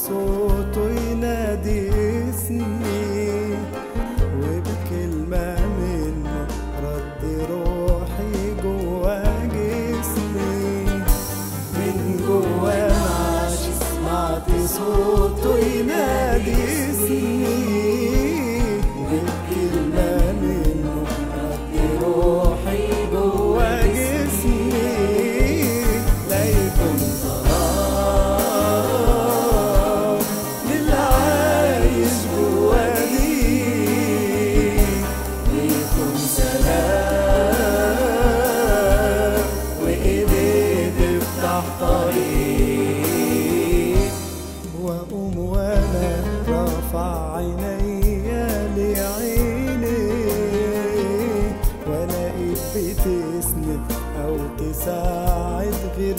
صوته ينادي اسمي، وبكلمة منه رد روحي جوا جسمي. من جوا معاش سمعت صوته ينادي اسمي، وبكلمة منه رد روحي جوا جسمي. لا يكون ظلام للعايش جوا دي، ويكون سلام وإيديه تفتح طريق. وأقوم وأنا رافع عينيا لعينيك، وألاقيك بتسند أو تساعد غير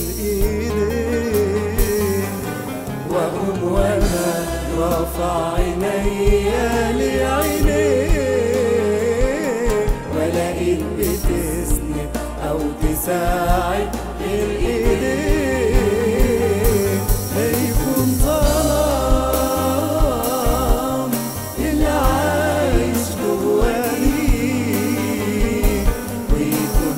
إيديك. وأقوم وأنا رافع عينيا لعينيك، وألاقيك بتسند أو تساعد غير إيديك. لا يكون ظلام اللي عايش جواليك، ويكون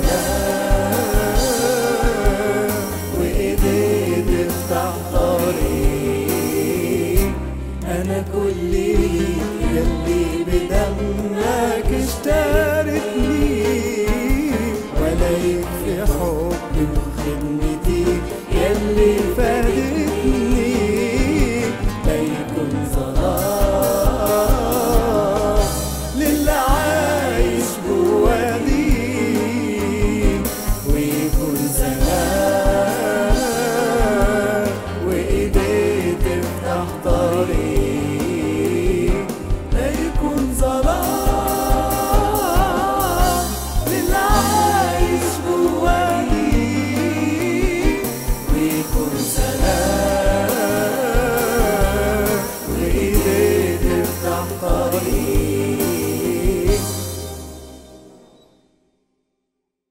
سلام وإيديه تفتح طريق. أنا كل ليك يلي بدمك اشترتني، ولا يكفي حبي وخدمتي